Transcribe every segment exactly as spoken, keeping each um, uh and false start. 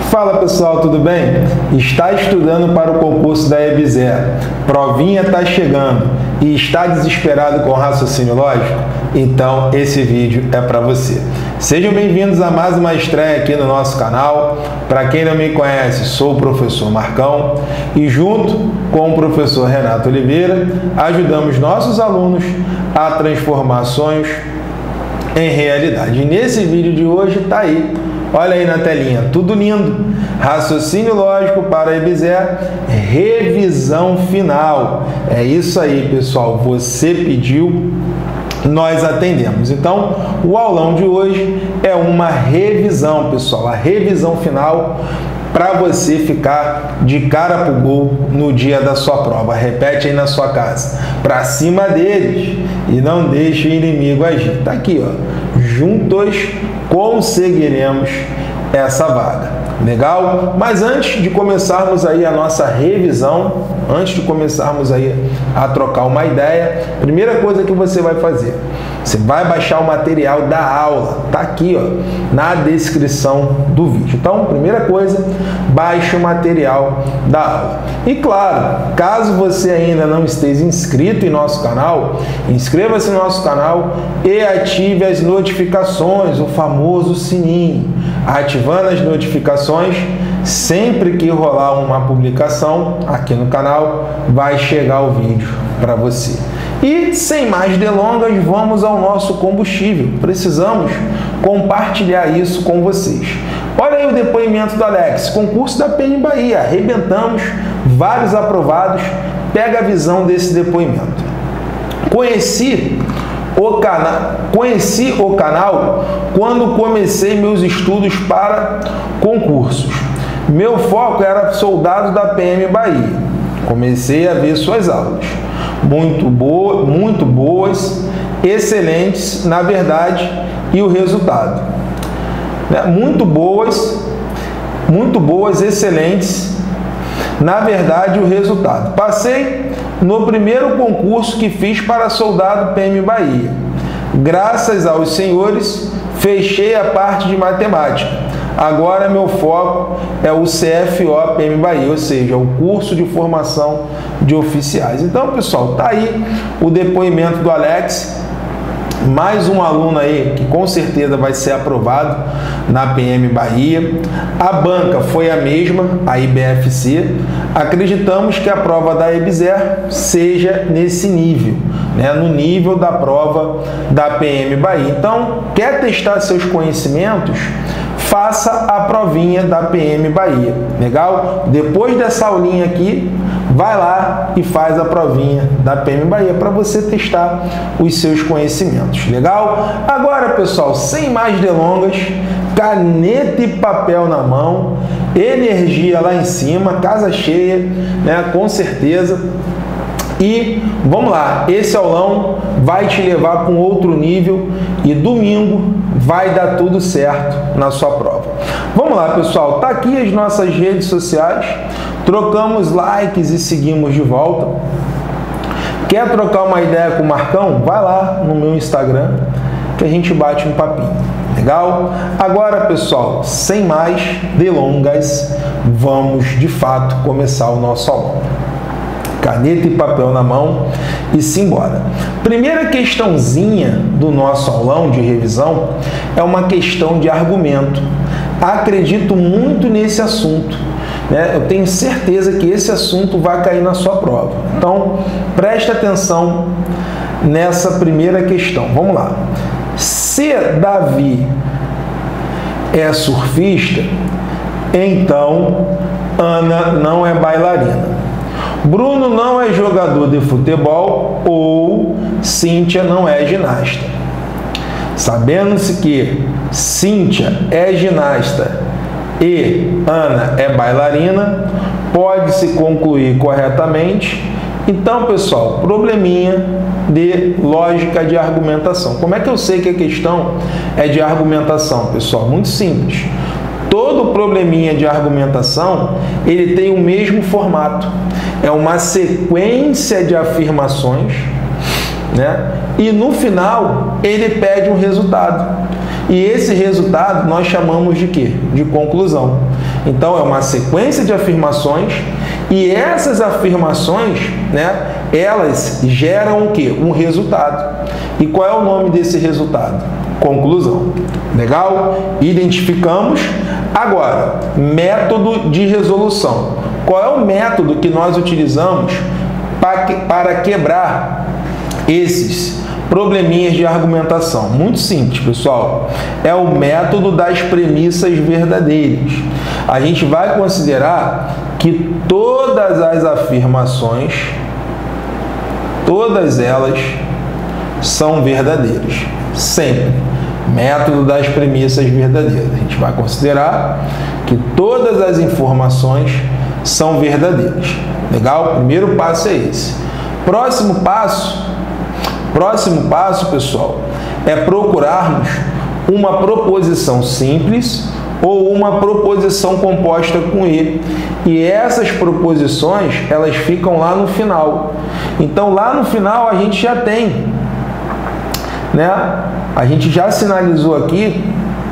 Fala pessoal, tudo bem? Está estudando para o concurso da EBSER, provinha está chegando e está desesperado com raciocínio lógico? Então esse vídeo é para você. Sejam bem-vindos a mais uma estreia aqui no nosso canal. Para quem não me conhece, sou o professor Marcão e junto com o professor Renato Oliveira ajudamos nossos alunos a transformar sonhos em realidade. E nesse vídeo de hoje está aí, olha aí na telinha, tudo lindo. Raciocínio lógico para a EBSER, revisão final. É isso aí, pessoal. Você pediu, nós atendemos. Então, o aulão de hoje é uma revisão, pessoal. A revisão final para você ficar de cara pro gol no dia da sua prova. Repete aí na sua casa. Para cima deles e não deixe o inimigo agir. Tá aqui, ó. Juntos conseguiremos essa vaga. Legal? Mas antes de começarmos aí a nossa revisão, antes de começarmos aí a trocar uma ideia, primeira coisa que você vai fazer, você vai baixar o material da aula, tá aqui, ó, na descrição do vídeo. Então, primeira coisa, baixe o material da aula. E claro, caso você ainda não esteja inscrito em nosso canal, inscreva-se no nosso canal e ative as notificações, o famoso sininho. Ativando as notificações, sempre que rolar uma publicação aqui no canal, vai chegar o vídeo para você. E sem mais delongas, vamos ao nosso combustível. Precisamos compartilhar isso com vocês. Olha aí o depoimento do Alex, concurso da P M Bahia, arrebentamos, vários aprovados. Pega a visão desse depoimento. Conheci o canal, conheci o canal quando comecei meus estudos para concursos. Meu foco era soldado da P M Bahia. Comecei a ver suas aulas. Muito boa, muito boas, excelentes, na verdade, e o resultado. Muito boas, muito boas, excelentes, na verdade, o resultado. Passei no primeiro concurso que fiz para soldado P M Bahia. Graças aos senhores, fechei a parte de matemática. Agora meu foco é o C F O P M Bahia, ou seja, o curso de formação de oficiais. Então, pessoal, tá aí o depoimento do Alex. Mais um aluno aí que com certeza vai ser aprovado na P M Bahia. A banca foi a mesma, a I B F C. Acreditamos que a prova da EBSER seja nesse nível, né? No nível da prova da P M Bahia. Então, quer testar seus conhecimentos? Faça a provinha da P M Bahia, legal? Depois dessa aulinha aqui, vai lá e faz a provinha da P M Bahia para você testar os seus conhecimentos, legal? Agora, pessoal, sem mais delongas, caneta e papel na mão, energia lá em cima, casa cheia, né? Com certeza. E vamos lá, esse aulão vai te levar para um outro nível e domingo vai dar tudo certo na sua prova. Vamos lá, pessoal, tá aqui as nossas redes sociais, trocamos likes e seguimos de volta. Quer trocar uma ideia com o Marcão? Vai lá no meu Instagram que a gente bate um papinho, legal? Agora, pessoal, sem mais delongas, vamos de fato começar o nosso aulão. Caneta e papel na mão e simbora. Primeira questãozinha do nosso aulão de revisão é uma questão de argumento. Acredito muito nesse assunto, né? Eu tenho certeza que esse assunto vai cair na sua prova. Então, preste atenção nessa primeira questão. Vamos lá. Se Davi é surfista, então Ana não é bailarina. Bruno não é jogador de futebol ou Cíntia não é ginasta. Sabendo-se que Cíntia é ginasta e Ana é bailarina, pode-se concluir corretamente. Então, pessoal, probleminha de lógica de argumentação. Como é que eu sei que a questão é de argumentação, pessoal? Muito simples. Todo probleminha de argumentação, ele tem o mesmo formato. É uma sequência de afirmações, né? E no final, ele pede um resultado. E esse resultado nós chamamos de quê? De conclusão. Então, é uma sequência de afirmações e essas afirmações, né, elas geram o quê? Um resultado. E qual é o nome desse resultado? Conclusão. Legal? Identificamos. Agora, método de resolução. Qual é o método que nós utilizamos para quebrar esses probleminhas de argumentação? Muito simples, pessoal. É o método das premissas verdadeiras. A gente vai considerar que todas as afirmações, todas elas são verdadeiras. Sempre. Método das premissas verdadeiras. A gente vai considerar que todas as informações são verdadeiras. Legal? O primeiro passo é esse. Próximo passo, próximo passo, pessoal, é procurarmos uma proposição simples ou uma proposição composta com E. E essas proposições, elas ficam lá no final. Então, lá no final, a gente já tem, né? A gente já sinalizou aqui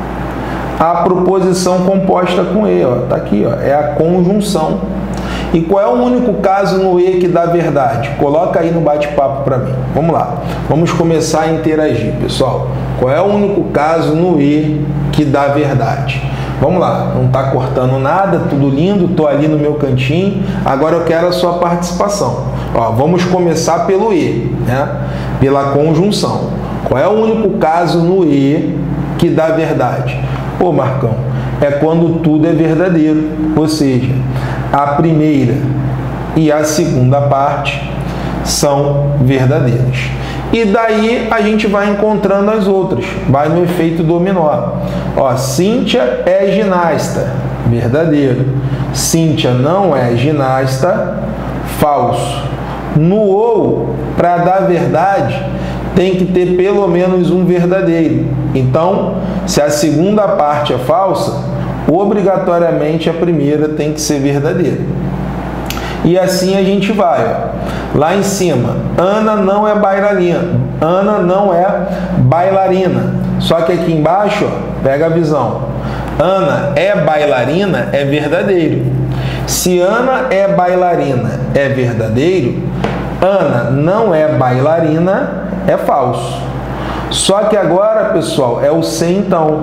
a proposição composta com E, ó. Tá aqui, ó. É a conjunção. E qual é o único caso no E que dá verdade? Coloca aí no bate-papo para mim. Vamos lá. Vamos começar a interagir, pessoal. Qual é o único caso no E que dá verdade? Vamos lá. Não está cortando nada, tudo lindo. Estou ali no meu cantinho. Agora eu quero a sua participação. Ó, vamos começar pelo E, né? Pela conjunção. Qual é o único caso no E que dá verdade? Pô, Marcão, é quando tudo é verdadeiro, ou seja, a primeira e a segunda parte são verdadeiras. E daí a gente vai encontrando as outras, vai no efeito dominó. Ó, Cíntia é ginasta, verdadeiro. Cíntia não é ginasta, falso. No ou, para dar verdade, tem que ter pelo menos um verdadeiro. Então, se a segunda parte é falsa, obrigatoriamente a primeira tem que ser verdadeira. E assim a gente vai. Ó. Lá em cima, Ana não é bailarina. Ana não é bailarina. Só que aqui embaixo, ó, pega a visão. Ana é bailarina é verdadeiro. Se Ana é bailarina é verdadeiro, Ana não é bailarina é falso. Só que agora, pessoal, é o se então.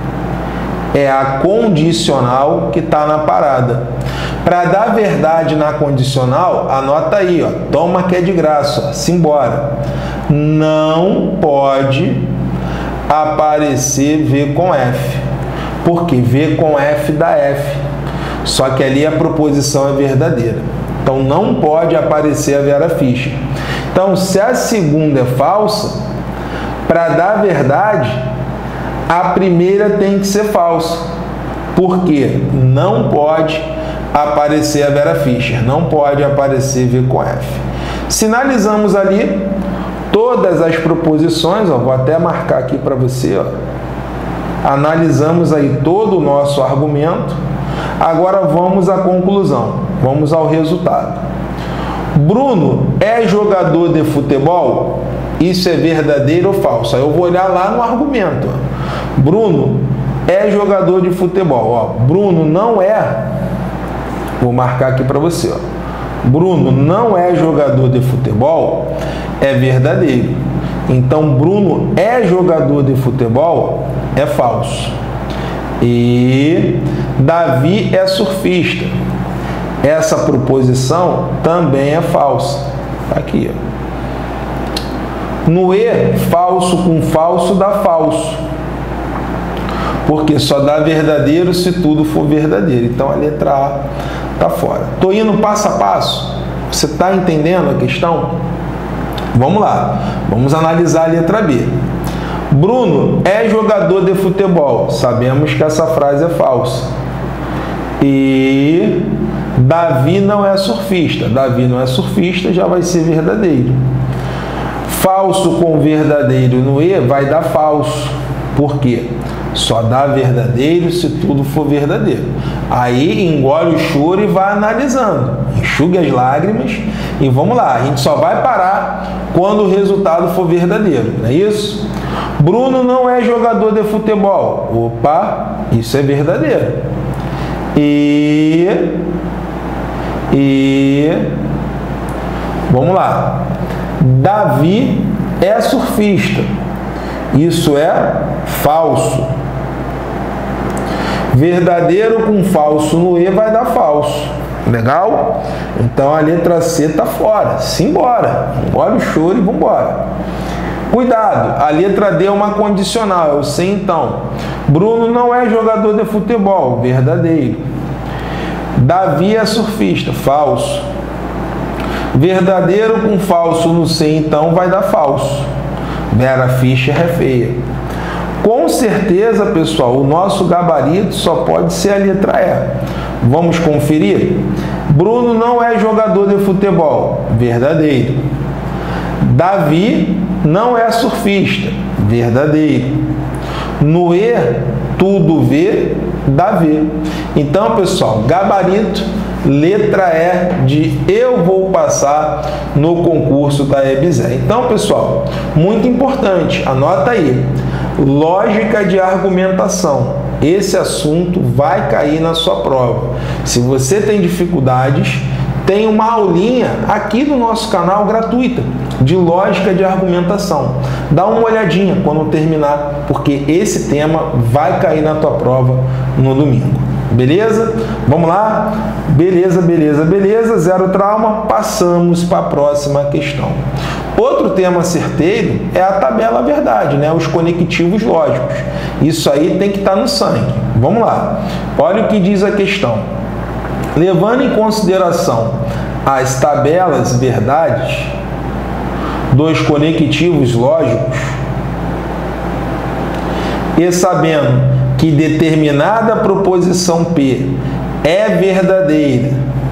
É a condicional que está na parada. Para dar verdade na condicional, anota aí, ó, toma que é de graça, ó, simbora. Não pode aparecer V com F. Porque V com F dá F. Só que ali a proposição é verdadeira. Então não pode aparecer a Vera Fischer. Então, se a segunda é falsa, para dar verdade, a primeira tem que ser falsa. Porque não pode aparecer a Vera Fischer, não pode aparecer V com F. Sinalizamos ali todas as proposições, ó, vou até marcar aqui para você, ó. Analisamos aí todo o nosso argumento. Agora vamos à conclusão, vamos ao resultado. Bruno é jogador de futebol? Isso é verdadeiro ou falso? Aí eu vou olhar lá no argumento. Ó. Bruno é jogador de futebol. Ó. Bruno não é. Vou marcar aqui para você. Ó. Bruno não é jogador de futebol. É verdadeiro. Então, Bruno é jogador de futebol? É falso. E Davi é surfista. Essa proposição também é falsa. Aqui, ó. No E, falso com falso dá falso. Porque só dá verdadeiro se tudo for verdadeiro. Então, a letra A está fora. Estou indo passo a passo. Você está entendendo a questão? Vamos lá. Vamos analisar a letra B. Bruno é jogador de futebol. Sabemos que essa frase é falsa. E Davi não é surfista. Davi não é surfista, já vai ser verdadeiro. Falso com verdadeiro no E vai dar falso. Por quê? Só dá verdadeiro se tudo for verdadeiro. Aí engole o choro e vai analisando. Enxugue as lágrimas e vamos lá. A gente só vai parar quando o resultado for verdadeiro. Não é isso? Bruno não é jogador de futebol. Opa, isso é verdadeiro. E, e, vamos lá. Davi é surfista. Isso é falso. Verdadeiro com falso no E vai dar falso. Legal? Então a letra C está fora. Simbora. Engole o choro e vamos embora. Cuidado, a letra D é uma condicional. Eu sei então. Bruno não é jogador de futebol. Verdadeiro. Davi é surfista. Falso. Verdadeiro com falso no C então vai dar falso. Vera Fischer é feia. Com certeza, pessoal, o nosso gabarito só pode ser a letra E. Vamos conferir? Bruno não é jogador de futebol. Verdadeiro. Davi não é surfista. Verdadeiro. No E, tudo V, dá V. Então, pessoal, gabarito, letra E de eu vou passar no concurso da EBSER. Então, pessoal, muito importante, anota aí. Lógica de argumentação. Esse assunto vai cair na sua prova. Se você tem dificuldades, tem uma aulinha aqui no nosso canal gratuita de lógica de argumentação. Dá uma olhadinha quando terminar, porque esse tema vai cair na tua prova no domingo. Beleza? Vamos lá? Beleza, beleza, beleza. Zero trauma. Passamos para a próxima questão. Outro tema certeiro é a tabela verdade, né? Os conectivos lógicos. Isso aí tem que estar no sangue. Vamos lá. Olha o que diz a questão. Levando em consideração as tabelas verdades dos conectivos lógicos e sabendo que determinada proposição P é verdadeira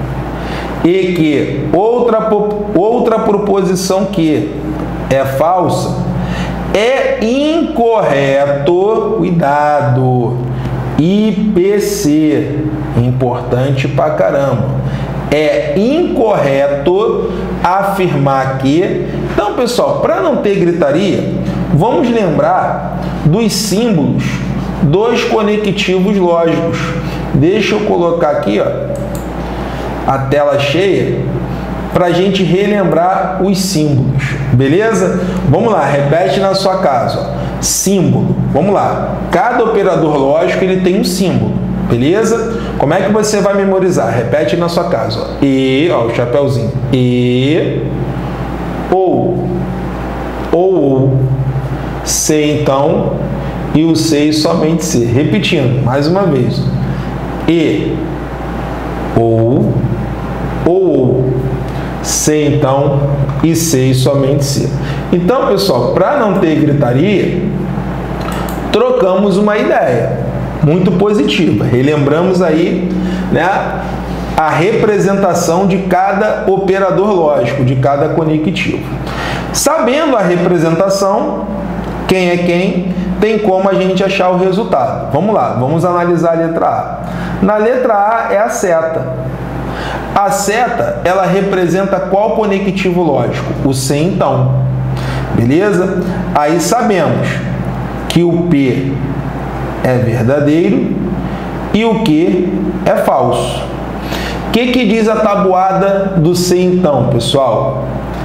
e que outra, outra proposição Q é falsa, é incorreto, cuidado, I P C, importante pra caramba, é incorreto afirmar que... Então, pessoal, para não ter gritaria, vamos lembrar dos símbolos dos conectivos lógicos. Deixa eu colocar aqui, ó, a tela cheia para a gente relembrar os símbolos, beleza? Vamos lá, repete na sua casa, ó. Símbolo, vamos lá. Cada operador lógico ele tem um símbolo, beleza? Como é que você vai memorizar? Repete na sua casa, ó. E, ó, o chapéuzinho. E, ou, ou, C então, e o C somente C. Repetindo, mais uma vez. E, ou, ou, C então, e C somente C. Então, pessoal, para não ter gritaria, trocamos uma ideia muito positiva. Relembramos aí, né, a representação de cada operador lógico, de cada conectivo. Sabendo a representação, quem é quem, tem como a gente achar o resultado. Vamos lá, vamos analisar a letra A. Na letra A é a seta. A seta, ela representa qual conectivo lógico? O C então. Beleza? Aí sabemos que o P é verdadeiro e o Q é falso. O que que diz a tabuada do C então, pessoal?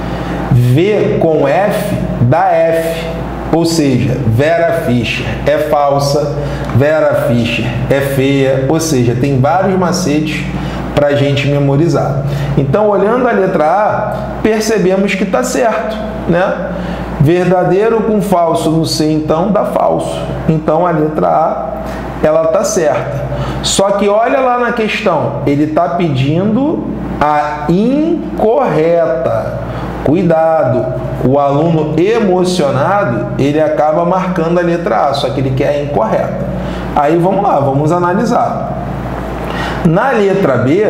V com F dá F. Ou seja, Vera Fischer é falsa, Vera Fischer é feia, ou seja, tem vários macetes para a gente memorizar. Então, olhando a letra A, percebemos que está certo, né? Verdadeiro com falso no C, então, dá falso. Então, a letra A, ela está certa. Só que olha lá na questão, ele está pedindo a incorreta. Cuidado, o aluno emocionado, ele acaba marcando a letra A, só que ele quer a incorreta. Aí vamos lá, vamos analisar. Na letra B,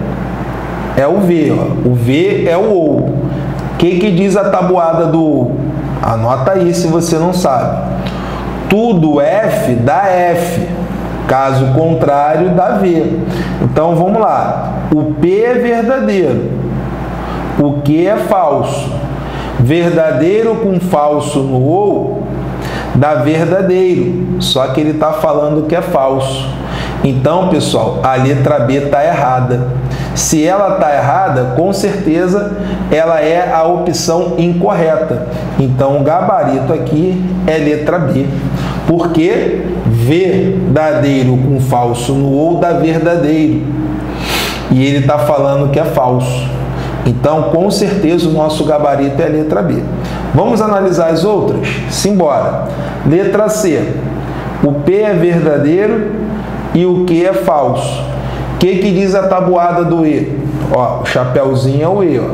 é o V, ó. O V é o OU. O que que diz a tabuada do OU? Anota aí se você não sabe. Tudo F dá F, caso contrário dá V. Então vamos lá, o P é verdadeiro. O que é falso? Verdadeiro com falso no OU dá verdadeiro, só que ele está falando que é falso. Então, pessoal, a letra B está errada. Se ela está errada, com certeza ela é a opção incorreta. Então, o gabarito aqui é letra B. Porque verdadeiro com falso no ou dá verdadeiro. E ele está falando que é falso. Então, com certeza, o nosso gabarito é a letra B. Vamos analisar as outras? Simbora. Letra C. O P é verdadeiro e o Q é falso. O que, que diz a tabuada do E? Ó, o chapéuzinho é o E.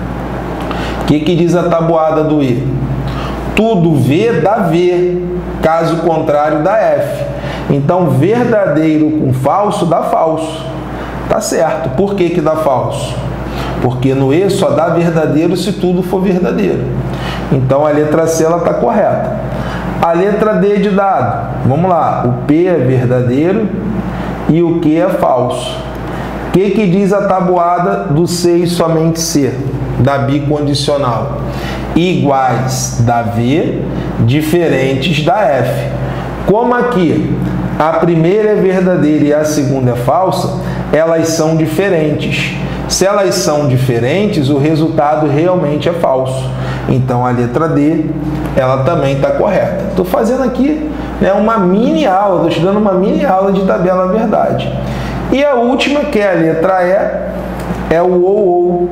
O que, que diz a tabuada do E? Tudo V dá V, caso contrário dá F. Então, verdadeiro com falso dá falso. Tá certo. Por que que dá falso? Porque no E só dá verdadeiro se tudo for verdadeiro. Então, a letra C está correta. A letra D de dado. Vamos lá. O P é verdadeiro e o Q é falso. O que, que diz a tabuada do C e somente C? Da bicondicional. Iguais da V, diferentes da F. Como aqui a primeira é verdadeira e a segunda é falsa, elas são diferentes. Se elas são diferentes, o resultado realmente é falso. Então, a letra D, ela também está correta. Estou fazendo aqui, né, uma mini aula, estou estudando uma mini aula de tabela verdade. E a última, que é a letra E, é o ou, ou.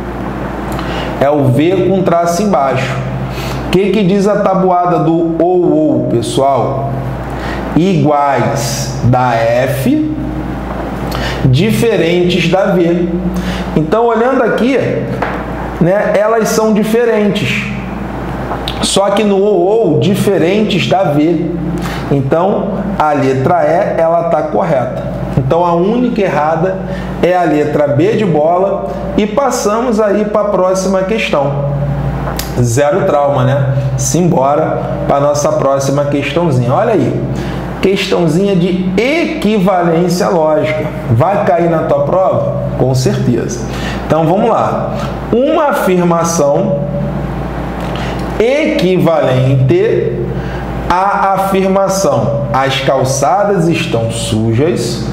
É o V com traço embaixo. O que, que diz a tabuada do ou, ou, pessoal? Iguais da F, diferentes da V. Então, olhando aqui, né, elas são diferentes. Só que no ou, ou, diferentes da V. Então, a letra E, ela está correta. Então, a única errada é a letra B de bola. E passamos aí para a próxima questão. Zero trauma, né? Simbora para a nossa próxima questãozinha. Olha aí. Questãozinha de equivalência lógica. Vai cair na tua prova? Com certeza. Então, vamos lá. Uma afirmação equivalente à afirmação: as calçadas estão sujas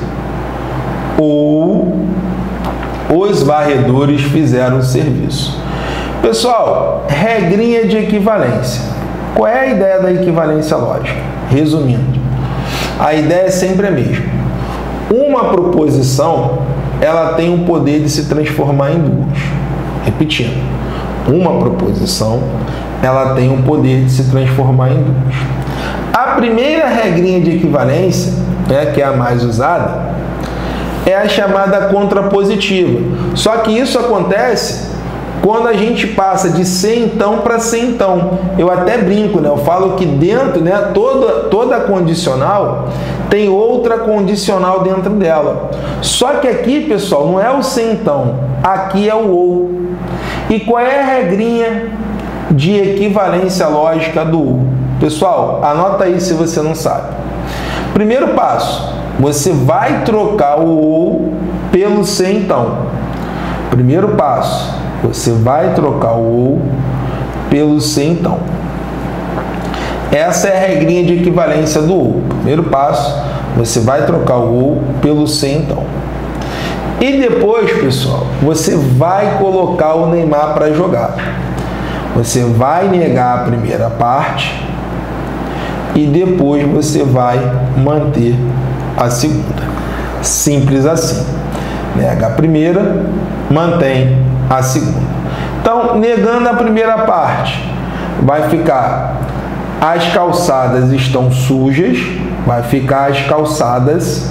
ou os varredores fizeram o serviço. Pessoal, regrinha de equivalência. Qual é a ideia da equivalência lógica? Resumindo, a ideia é sempre a mesma. Uma proposição, ela tem o poder de se transformar em duas. Repetindo, uma proposição, ela tem o poder de se transformar em duas. A primeira regrinha de equivalência, né, que é a mais usada, é a chamada contrapositiva. Só que isso acontece quando a gente passa de ser então para ser então. Eu até brinco, né? Eu falo que dentro, né, toda, toda condicional tem outra condicional dentro dela. Só que aqui, pessoal, não é o ser então, aqui é o ou. E qual é a regrinha de equivalência lógica do ou? Pessoal, anota aí se você não sabe. Primeiro passo, você vai trocar o ou pelo ser então. Primeiro passo, você vai trocar o ou pelo ser então. Essa é a regrinha de equivalência do ou. Primeiro passo, você vai trocar o ou pelo ser então. E depois, pessoal, você vai colocar o Neymar para jogar. Você vai negar a primeira parte e depois você vai manter a segunda. Simples assim. Nega a primeira, mantém a segunda. Então, negando a primeira parte, vai ficar: as calçadas estão sujas, vai ficar: as calçadas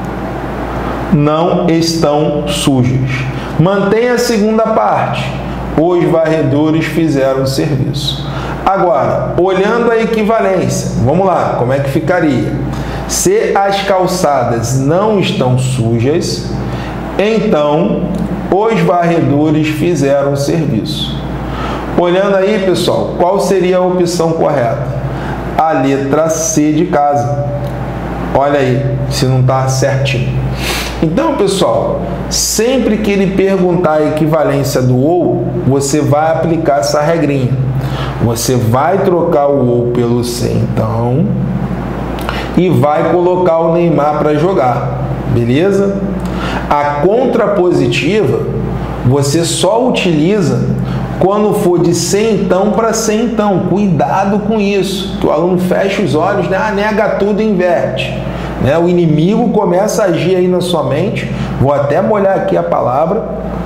não estão sujas. Mantém a segunda parte: os varredores fizeram o serviço. Agora, olhando a equivalência, vamos lá, como é que ficaria? Se as calçadas não estão sujas, então os varredores fizeram o serviço. Olhando aí, pessoal, qual seria a opção correta? A letra C de casa. Olha aí, se não está certinho. Então, pessoal, sempre que ele perguntar a equivalência do ou, você vai aplicar essa regrinha. Você vai trocar o ou pelo C, então, e vai colocar o Neymar para jogar. beleza? A contrapositiva você só utiliza quando for de centão para centão. Cuidado com isso, que o aluno fecha os olhos, né? Ah, nega tudo e inverte. Né? O inimigo começa a agir aí na sua mente. Vou até molhar aqui a palavra.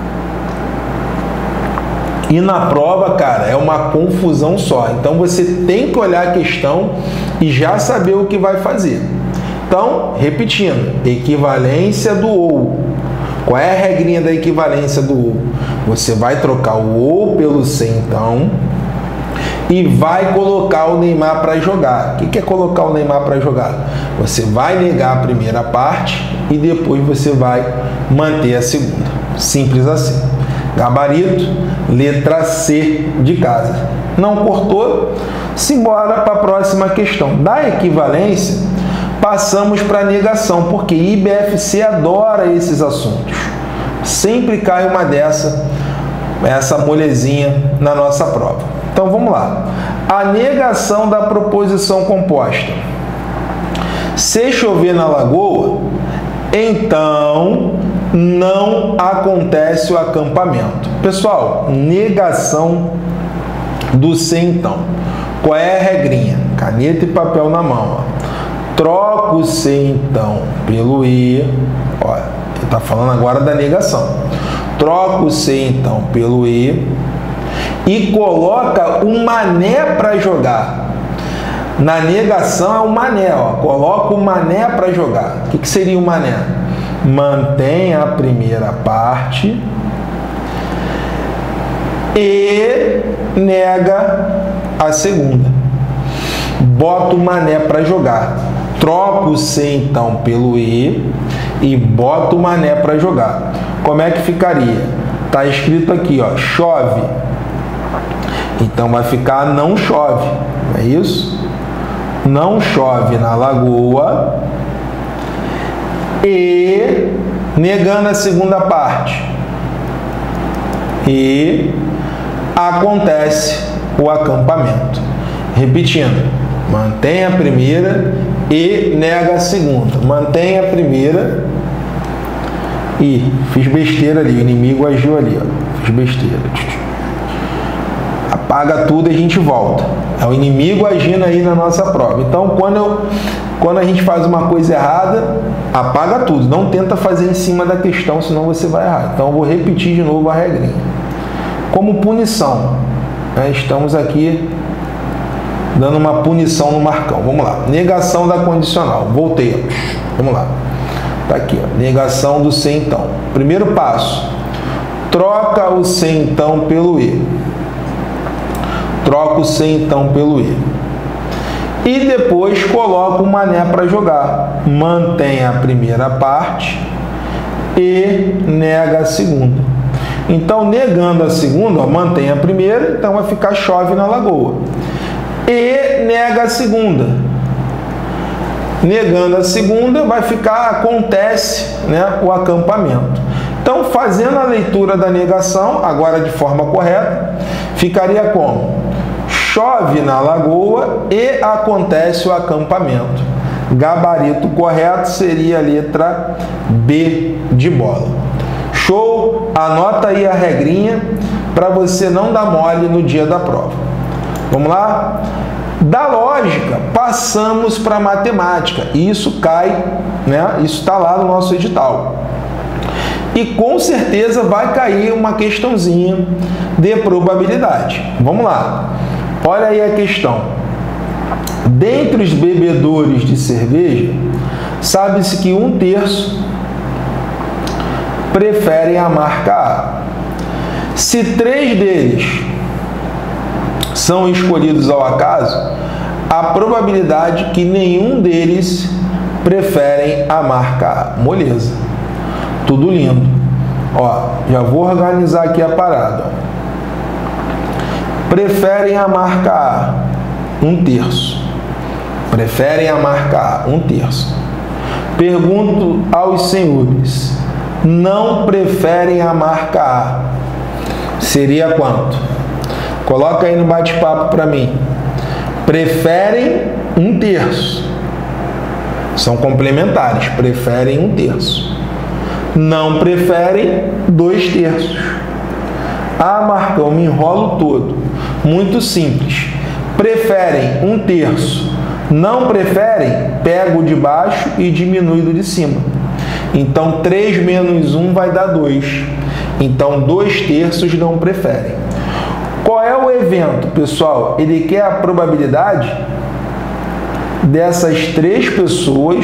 E na prova, cara, é uma confusão só. Então você tem que olhar a questão e já saber o que vai fazer. Então, repetindo, equivalência do ou. Qual é a regrinha da equivalência do ou? Você vai trocar o ou pelo centão e vai colocar o Neymar para jogar. O que é colocar o Neymar para jogar? Você vai negar a primeira parte e depois você vai manter a segunda. Simples assim. Gabarito, letra C de casa. Não cortou? Simbora para a próxima questão. Da equivalência, passamos para a negação, porque I B F C adora esses assuntos. Sempre cai uma dessa, essa molezinha na nossa prova. Então vamos lá. A negação da proposição composta. Se chover na lagoa, então não acontece o acampamento. Pessoal, negação do se então. Qual é a regrinha? Caneta e papel na mão. Ó. Troca o se então pelo e. Olha, ele está falando agora da negação. Troca o se então pelo e e coloca o mané para jogar. Na negação é o mané, ó. Coloca o mané para jogar. O que, que seria o mané? Mantém a primeira parte e nega a segunda. Bota o mané para jogar. Troca o se então pelo e e bota o mané para jogar. Como é que ficaria? Tá escrito aqui, ó, chove. Então vai ficar não chove. É isso? Não chove na lagoa e negando a segunda parte. E acontece o acampamento. Repetindo, mantém a primeira e nega a segunda. Mantém a primeira e fiz besteira ali, o inimigo agiu ali, ó. Fiz besteira. Apaga tudo e a gente volta. É o inimigo agindo aí na nossa prova. Então, quando, eu, quando a gente faz uma coisa errada, apaga tudo. Não tenta fazer em cima da questão, senão você vai errar. Então, eu vou repetir de novo a regrinha. Como punição, né? Estamos aqui dando uma punição no Marcão. Vamos lá. Negação da condicional. Voltei. Vamos lá. Tá aqui, ó. Negação do se então. Primeiro passo. Troca o se então pelo e. Troca o se então pelo e. E depois coloca o mané para jogar. Mantém a primeira parte e nega a segunda. Então, negando a segunda, ó, mantém a primeira, então vai ficar chove na lagoa. E nega a segunda. Negando a segunda, vai ficar acontece, né, o acampamento. Então, fazendo a leitura da negação, agora de forma correta, ficaria como? Chove na lagoa e acontece o acampamento. Gabarito correto seria a letra B de bola. Show? Anota aí a regrinha para você não dar mole no dia da prova. Vamos lá? Da lógica, passamos para a matemática. E isso cai, né? Isso está lá no nosso edital. E com certeza vai cair uma questãozinha de probabilidade. Vamos lá. Olha aí a questão. Dentre os bebedores de cerveja, sabe-se que um terço preferem a marca A. Se três deles são escolhidos ao acaso, a probabilidade que nenhum deles preferem a marca A. Moleza. Tudo lindo. Ó, já vou organizar aqui a parada. Ó. Preferem a marca A, um terço. Preferem a marca A, um terço. Pergunto aos senhores, não preferem a marca A. Seria quanto? Coloca aí no bate-papo para mim. Preferem um terço. São complementares, preferem um terço. Não preferem dois terços. Ah, Marcão, me enrolo todo. Muito simples. Preferem um terço. Não preferem, pega o de baixo e diminui do de cima. Então, três menos um vai dar dois. Então, dois terços não preferem. Qual é o evento, pessoal? Ele quer a probabilidade dessas três pessoas,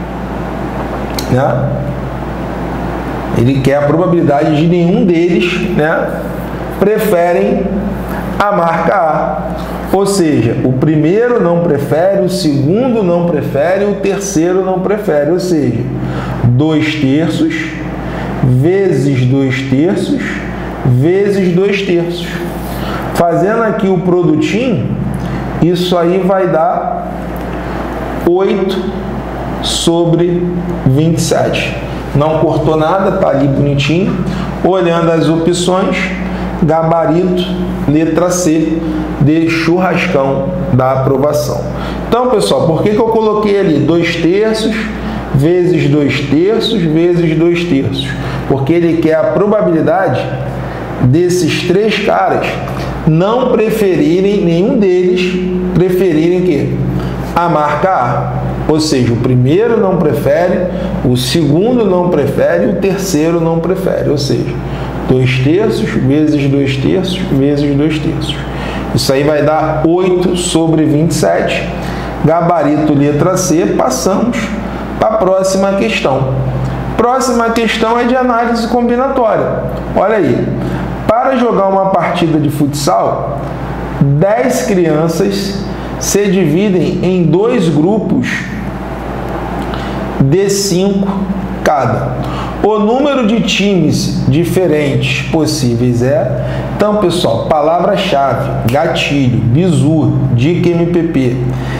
né? Ele quer a probabilidade de nenhum deles, né, preferem a marca A. Ou seja, o primeiro não prefere, o segundo não prefere, o terceiro não prefere. Ou seja, dois terços vezes dois terços vezes dois terços. Fazendo aqui o produtinho, isso aí vai dar oito sobre vinte e sete. Não cortou nada, tá ali bonitinho. Olhando as opções, gabarito, letra C, de churrascão da aprovação. Então, pessoal, por que que eu coloquei ali dois terços vezes dois terços vezes dois terços? Porque ele quer a probabilidade desses três caras não preferirem, nenhum deles preferirem que a marca A. Ou seja, o primeiro não prefere, o segundo não prefere, o terceiro não prefere. Ou seja, dois terços vezes dois terços vezes dois terços. Isso aí vai dar oito sobre vinte e sete. Gabarito letra C, passamos para a próxima questão. Próxima questão é de análise combinatória. Olha aí, para jogar uma partida de futsal, dez crianças se dividem em dois grupos de cinco cada. O número de times diferentes possíveis é... Então, pessoal, palavra-chave, gatilho, bizu, dica M P P.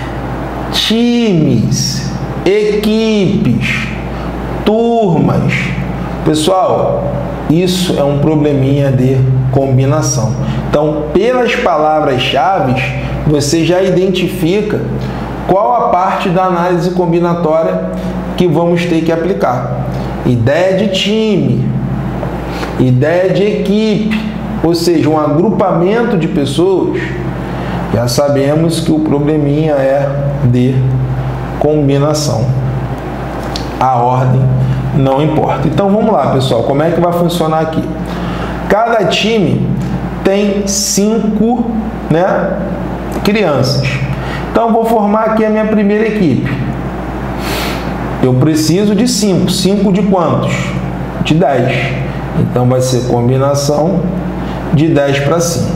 Times, equipes, turmas. Pessoal, isso é um probleminha de combinação. Então, pelas palavras-chave, você já identifica qual a parte da análise combinatória que vamos ter que aplicar. Ideia de time, ideia de equipe, ou seja, um agrupamento de pessoas. Já sabemos que o probleminha é de combinação. A ordem não importa. Então vamos lá, pessoal, como é que vai funcionar aqui? Cada time tem cinco, né, crianças. Então vou formar aqui a minha primeira equipe. Eu preciso de cinco. cinco de quantos? De dez. Então vai ser combinação de dez para cinco.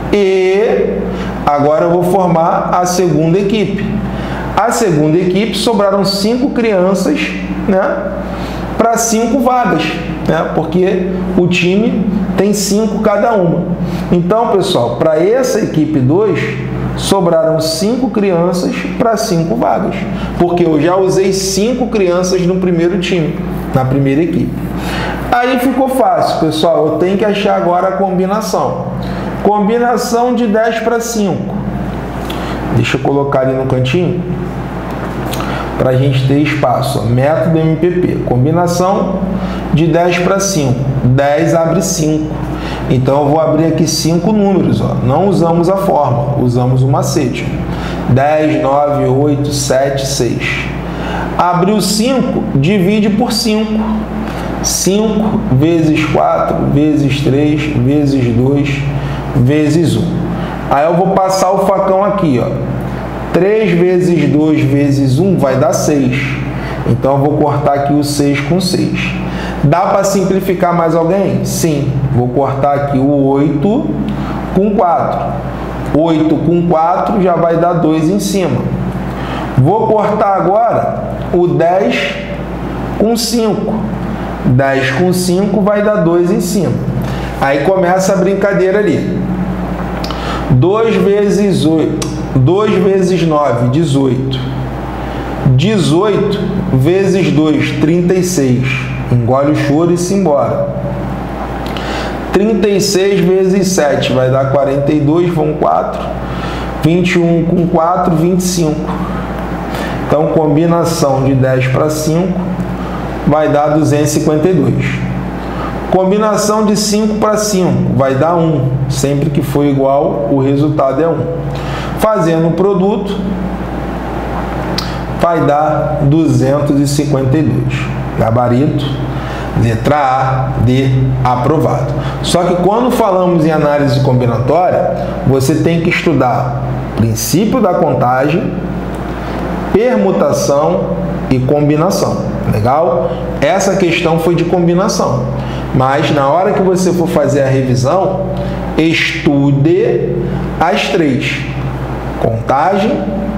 E agora eu vou formar a segunda equipe. A segunda equipe sobraram cinco crianças, né, para cinco vagas, né, porque o time tem cinco cada uma. Então, pessoal, para essa equipe dois, sobraram cinco crianças para cinco vagas, porque eu já usei cinco crianças no primeiro time, na primeira equipe. Aí ficou fácil, pessoal, eu tenho que achar agora a combinação. Combinação de dez para cinco. Deixa eu colocar ali no cantinho, para a gente ter espaço. Método M P P. Combinação de dez para cinco. dez abre cinco. Então, eu vou abrir aqui cinco números. Ó. Não usamos a fórmula, usamos o macete. dez, nove, oito, sete, seis. Abriu cinco, divide por cinco. cinco vezes quatro, vezes três, vezes dois, vezes um. Aí eu vou passar o facão aqui. Ó. três vezes dois vezes um vai dar seis. Então, eu vou cortar aqui o seis com seis. Dá para simplificar mais alguém? Sim. Vou cortar aqui o oito com quatro. oito com quatro já vai dar dois em cima. Vou cortar agora o dez com cinco. dez com cinco vai dar dois em cima. Aí começa a brincadeira ali. dois vezes oito. dois vezes nove, dezoito. dezoito vezes dois, trinta e seis. Engole o choro e se embora. trinta e seis vezes sete vai dar quarenta e dois, vão quatro. vinte e um com quatro, vinte e cinco. Então, combinação de dez para cinco vai dar duzentos e cinquenta e dois. Combinação de cinco para cinco vai dar um. Sempre que for igual, o resultado é um. Fazendo o produto, vai dar duzentos e cinquenta e dois. Gabarito, letra A, D, aprovado. Só que quando falamos em análise combinatória, você tem que estudar princípio da contagem, permutação e combinação. Legal? Essa questão foi de combinação. Mas na hora que você for fazer a revisão, estude as três. Contagem,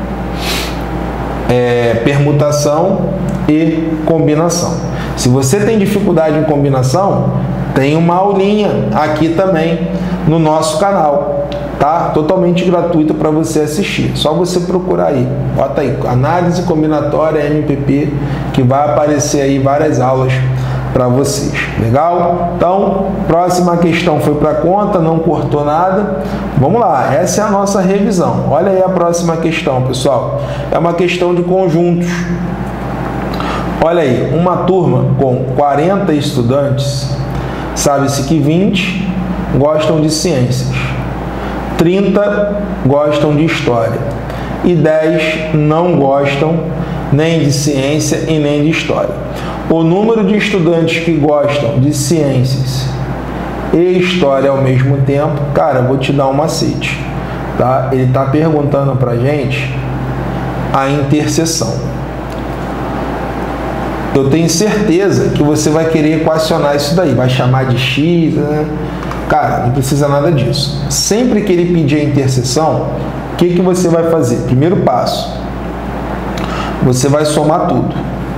é, permutação e combinação. Se você tem dificuldade em combinação, tem uma aulinha aqui também no nosso canal, tá? Totalmente gratuita para você assistir. Só você procurar aí, bota aí, análise combinatória M P P, que vai aparecer aí várias aulas para vocês. Legal? Então, próxima questão foi para conta, não cortou nada. Vamos lá, essa é a nossa revisão. Olha aí a próxima questão, pessoal. É uma questão de conjuntos. Olha aí, uma turma com quarenta estudantes, sabe-se que vinte gostam de ciências, trinta gostam de história e dez não gostam nem de ciência e nem de história. O número de estudantes que gostam de ciências e história ao mesmo tempo, cara, eu vou te dar um macete, tá? Ele está perguntando para a gente a interseção. Eu tenho certeza que você vai querer equacionar isso daí, vai chamar de x, né? Cara, não precisa nada disso. Sempre que ele pedir a interseção, o que, que você vai fazer? Primeiro passo, você vai somar tudo.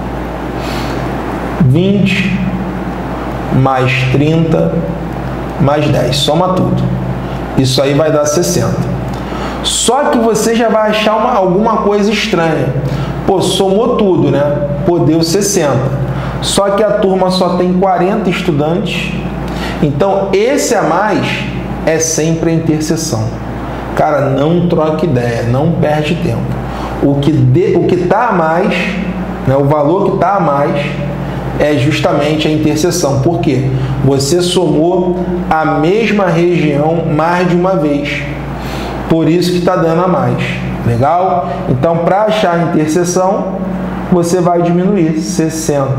vinte mais trinta mais dez, soma tudo. Isso aí vai dar sessenta. Só que você já vai achar uma, alguma coisa estranha. Pô, somou tudo, né? Pô, deu sessenta. Só que a turma só tem quarenta estudantes. Então, esse a mais é sempre a interseção. Cara, não troque ideia, não perde tempo. O que de, o que está a mais, né, o valor que está a mais, é justamente a interseção. Por quê? Você somou a mesma região mais de uma vez. Por isso que está dando a mais. Legal? Então, para achar a interseção, você vai diminuir sessenta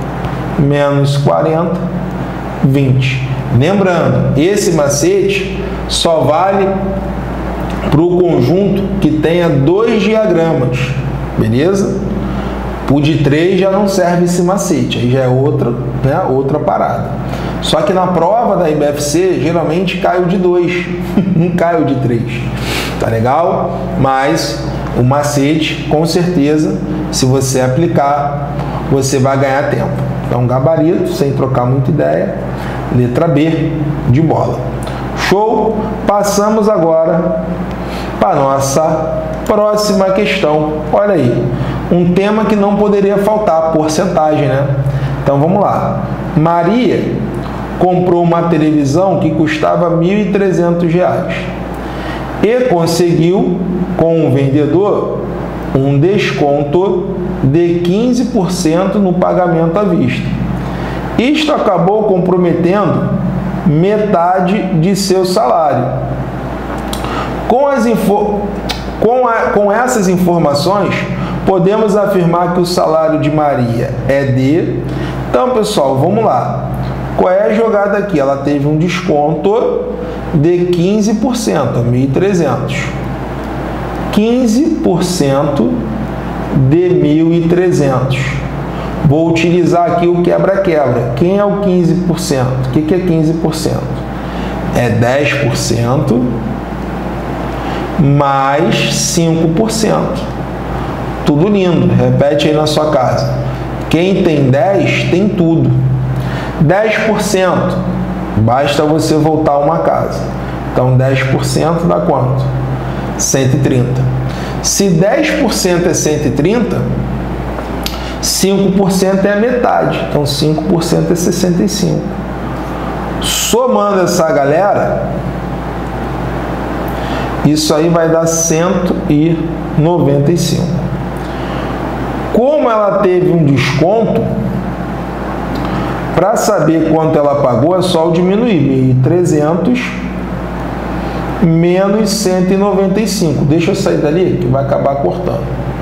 menos quarenta, vinte. Lembrando, esse macete só vale para o conjunto que tenha dois diagramas. Beleza? O de três já não serve esse macete, aí já é outra, né, outra parada. Só que na prova da I B F C, geralmente cai o de dois, não cai o de três. Tá legal? Mas o macete, com certeza, se você aplicar, você vai ganhar tempo. Então, gabarito, sem trocar muita ideia, letra B de bola. Show? Passamos agora para a nossa próxima questão. Olha aí, um tema que não poderia faltar, porcentagem, né? Então, vamos lá. Maria comprou uma televisão que custava mil e trezentos reais e conseguiu, com o vendedor, um desconto de quinze por cento no pagamento à vista. Isto acabou comprometendo metade de seu salário. Com, as info... com, a... com essas informações, podemos afirmar que o salário de Maria é de... Então, pessoal, vamos lá. Qual é a jogada aqui? Ela teve um desconto de quinze por cento, mil e trezentos. quinze por cento de mil e trezentos. Vou utilizar aqui o quebra-quebra. Quem é o quinze por cento? O que é quinze por cento? É dez por cento mais cinco por cento. Tudo lindo. Repete aí na sua casa. Quem tem dez tem tudo. dez por cento, basta você voltar uma casa. Então, dez por cento dá quanto? cento e trinta. Se dez por cento é cento e trinta, cinco por cento é a metade. Então, cinco por cento é sessenta e cinco. Somando essa galera, isso aí vai dar cento e noventa e cinco. como ela teve um desconto, para saber quanto ela pagou é só eu diminuir mil e trezentos menos cento e noventa e cinco. Deixa eu sair dali que vai acabar cortando.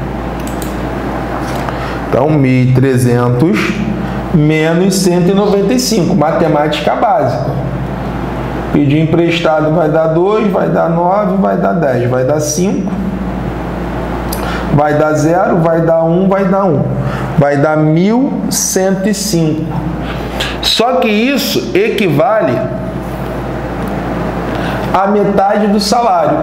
Então, mil e trezentos menos cento e noventa e cinco, matemática básica. Pedir emprestado vai dar dois, vai dar nove, vai dar dez, vai dar cinco, vai dar zero, vai dar um, vai dar um. Vai dar mil cento e cinco. Só que isso equivale a metade do salário.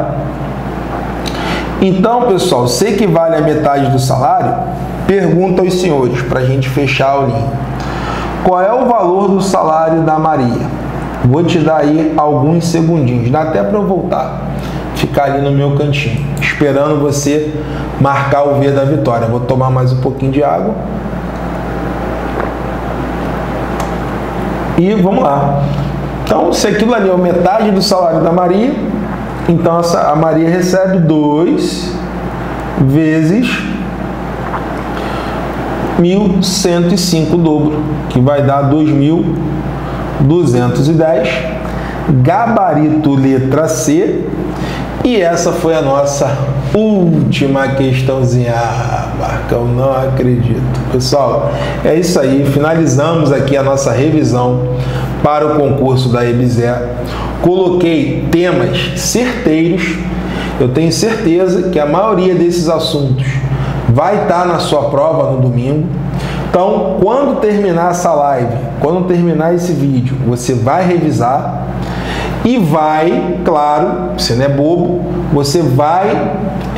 Então, pessoal, se equivale a metade do salário, pergunta aos senhores, para a gente fechar a aulinha. Qual é o valor do salário da Maria? Vou te dar aí alguns segundinhos. Dá até para eu voltar, ficar ali no meu cantinho, esperando você marcar o V da vitória. Vou tomar mais um pouquinho de água. E vamos lá. Então, se aquilo ali é metade do salário da Maria, então essa, a Maria recebe dois vezes mil cento e cinco dobro, que vai dar dois mil duzentos e dez. Gabarito letra C. E essa foi a nossa última questãozinha. Ah, Marcão, não acredito. Pessoal, é isso aí. Finalizamos aqui a nossa revisão para o concurso da EBSER. Coloquei temas certeiros. Eu tenho certeza que a maioria desses assuntos vai estar na sua prova no domingo. Então, quando terminar essa live, quando terminar esse vídeo, você vai revisar e vai, claro, você não é bobo, você vai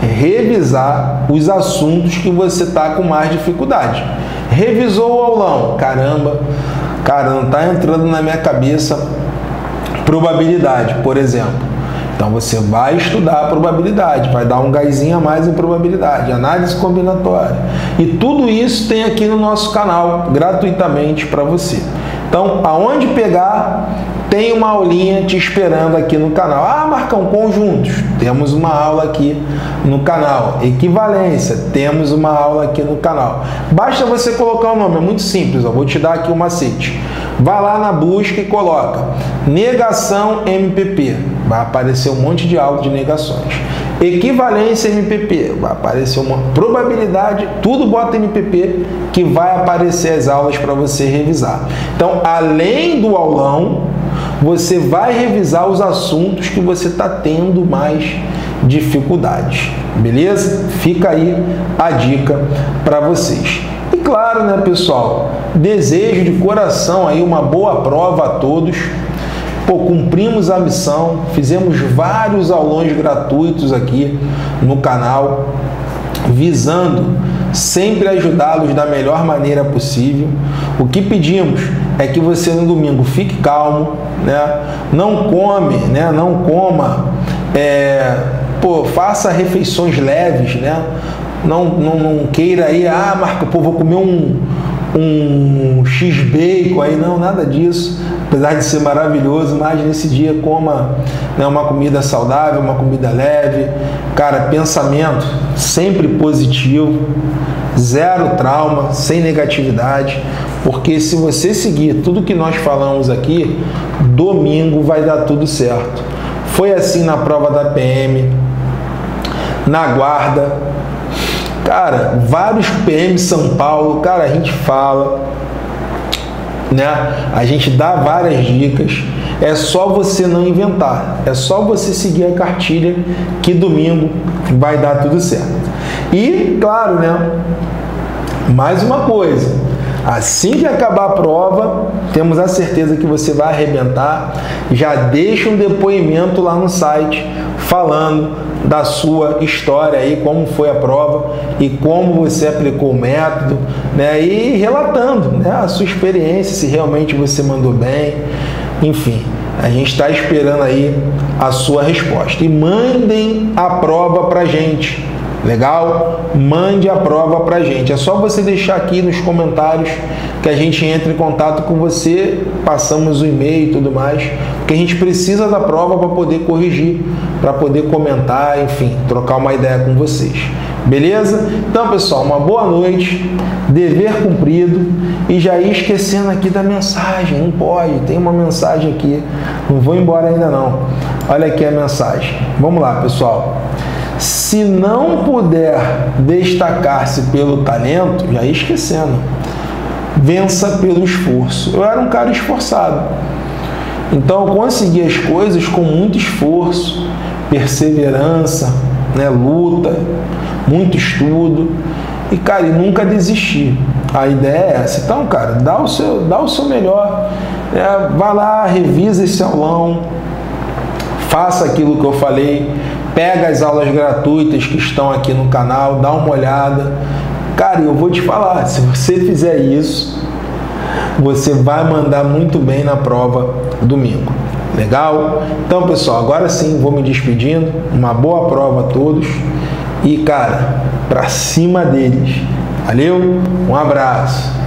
revisar os assuntos que você está com mais dificuldade. Revisou o aulão? Caramba, cara, não está entrando na minha cabeça probabilidade, por exemplo. Então, você vai estudar a probabilidade, vai dar um gásinho a mais em probabilidade, análise combinatória. E tudo isso tem aqui no nosso canal, gratuitamente para você. Então, aonde pegar, tem uma aulinha te esperando aqui no canal. Ah, Marcão, conjuntos. Temos uma aula aqui no canal. Equivalência, temos uma aula aqui no canal. Basta você colocar o nome, é muito simples. Ó. Vou te dar aqui um macete. Vai lá na busca e coloca negação M P P. Vai aparecer um monte de aula de negações. Equivalência M P P. Vai aparecer uma probabilidade. Tudo bota M P P que vai aparecer as aulas para você revisar. Então, além do aulão, você vai revisar os assuntos que você está tendo mais dificuldades. Beleza? Fica aí a dica para vocês. E claro, né, pessoal, desejo de coração aí uma boa prova a todos. Pô, cumprimos a missão, fizemos vários aulões gratuitos aqui no canal, visando sempre ajudá-los da melhor maneira possível. O que pedimos é que você no domingo fique calmo, né? Não come, né? Não coma, é, pô, faça refeições leves, né? Não, não, não queira aí, ah, Marco, pô, vou comer um, um X-bacon aí, não, nada disso. Apesar de ser maravilhoso, mas nesse dia coma, né, uma comida saudável, uma comida leve. Cara, pensamento sempre positivo, zero trauma, sem negatividade, porque se você seguir tudo que nós falamos aqui, domingo vai dar tudo certo. Foi assim na prova da P M, na guarda, cara, vários P M São Paulo, cara, a gente fala, né? A gente dá várias dicas, é só você não inventar, é só você seguir a cartilha que domingo vai dar tudo certo. E, claro, né? Mais uma coisa, assim que acabar a prova, temos a certeza que você vai arrebentar. Já deixa um depoimento lá no site falando da sua história aí, como foi a prova e como você aplicou o método, né? E relatando, né, a sua experiência, se realmente você mandou bem, enfim. A gente está esperando aí a sua resposta. E mandem a prova para a gente. Legal? Mande a prova pra gente. É só você deixar aqui nos comentários que a gente entra em contato com você, passamos o e-mail e tudo mais, porque a gente precisa da prova para poder corrigir, para poder comentar, enfim, trocar uma ideia com vocês. Beleza? Então, pessoal, uma boa noite, dever cumprido, e já ia esquecendo aqui da mensagem, não pode, tem uma mensagem aqui, não vou embora ainda não. Olha aqui a mensagem. Vamos lá, pessoal. Se não puder destacar-se pelo talento, já ia esquecendo, vença pelo esforço. Eu era um cara esforçado, então eu consegui as coisas com muito esforço, perseverança, né, luta, muito estudo e, cara, e nunca desisti. A ideia é essa. Então, cara, dá o seu, dá o seu melhor, é, vai lá, revisa esse aulão, faça aquilo que eu falei, pega as aulas gratuitas que estão aqui no canal, dá uma olhada. Cara, eu vou te falar, se você fizer isso, você vai mandar muito bem na prova domingo. Legal? Então, pessoal, agora sim, vou me despedindo. Uma boa prova a todos. E, cara, pra cima deles. Valeu? Um abraço.